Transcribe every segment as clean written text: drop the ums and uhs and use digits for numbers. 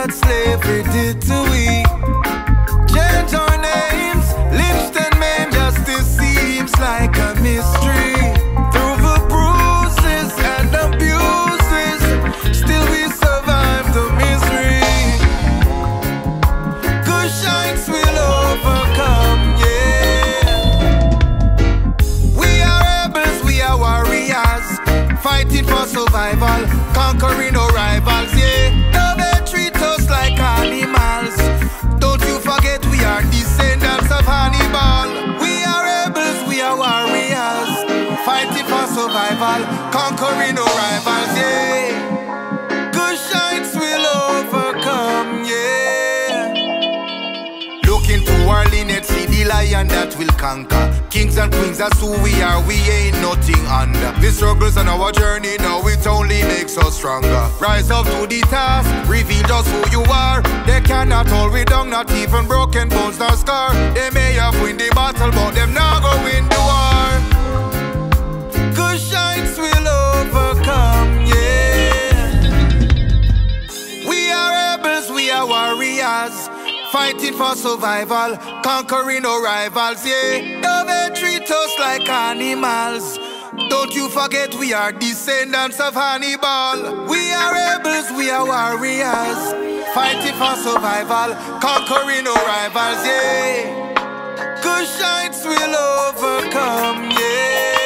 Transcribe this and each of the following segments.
that slavery did to we. Change our names, lynched and maimed, justice seems like a mystery. Through the bruises and abuses, still we survive the misery. Good shines will overcome, yeah. We are rebels, we are warriors, fighting for survival, conquering our rivals, yeah. Now they treat us like animals. Don't you forget we are descendants of Hannibal. We are rebels, we are warriors, fighting for survival, conquering our rivals, yeah. Good shines will overcome, yeah. Look into our lineage, see the lion that will conquer. Kings and queens, that's who we are, we ain't nothing under. The struggles on our journey now, it only makes us stronger. Rise up to the task, reveal just who you are. They cannot hold we down, not even broken bones nor scar. They may have win the battle, but them not go win the war. Good shines will overcome, yeah. We are rebels, we are warriors, fighting for survival, conquering our rivals, yeah. Now they treat us like animals. Don't you forget we are descendants of Hannibal. We are rebels, we are warriors, fighting for survival, conquering our rivals, yeah. Good shines will overcome, yeah.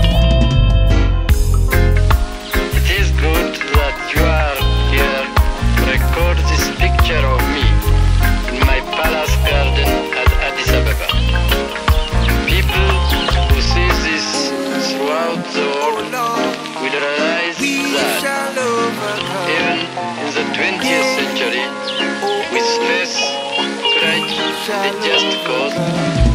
It is good that you are here to record this picture of me in my palace garden at Addis Ababa. People who see this throughout the world will realize that even in the 20th century, with faith, courage, and a just cause,